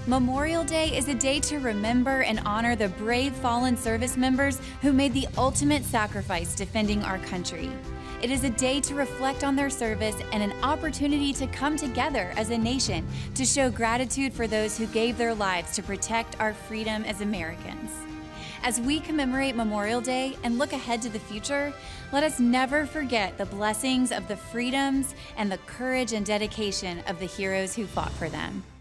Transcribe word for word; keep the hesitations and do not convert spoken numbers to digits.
Memorial Day is a day to remember and honor the brave fallen service members who made the ultimate sacrifice defending our country. It is a day to reflect on their service and an opportunity to come together as a nation to show gratitude for those who gave their lives to protect our freedom as Americans. As we commemorate Memorial Day and look ahead to the future, let us never forget the blessings of the freedoms and the courage and dedication of the heroes who fought for them.